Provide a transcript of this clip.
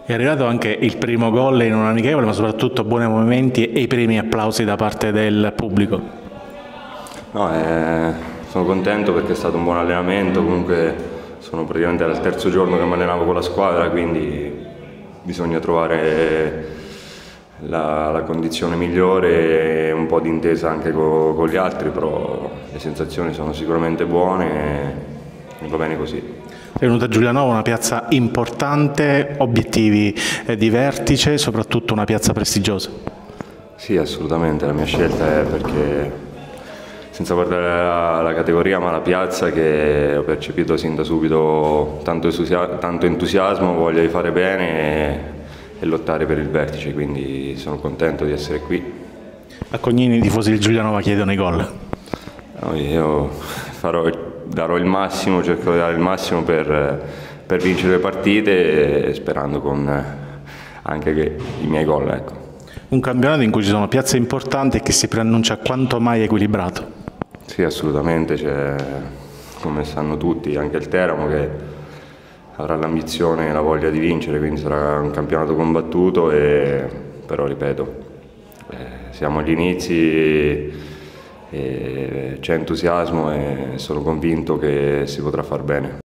È arrivato anche il primo gol in un amichevole, ma soprattutto buoni movimenti e i primi applausi da parte del pubblico. No, sono contento perché è stato un buon allenamento, comunque sono praticamente al terzo giorno che mi allenavo con la squadra, quindi bisogna trovare la condizione migliore e un po' di intesa anche con gli altri, però le sensazioni sono sicuramente buone e va bene così. È venuta a Giulianova, una piazza importante, obiettivi di vertice, soprattutto una piazza prestigiosa. Sì, assolutamente, la mia scelta è perché, senza guardare la categoria ma la piazza, che ho percepito sin da subito tanto entusiasmo, voglia di fare bene e lottare per il vertice, quindi sono contento di essere qui. A Cognini i tifosi del Giulianova chiedono i gol. No, io darò il massimo, cercherò di dare il massimo per vincere le partite, sperando con anche i miei gol. Ecco. Un campionato in cui ci sono piazze importanti e che si preannuncia quanto mai equilibrato. Sì, assolutamente, come sanno tutti, anche il Teramo che avrà l'ambizione e la voglia di vincere, quindi sarà un campionato combattuto, però ripeto, siamo agli inizi. C'è entusiasmo e sono convinto che si potrà far bene.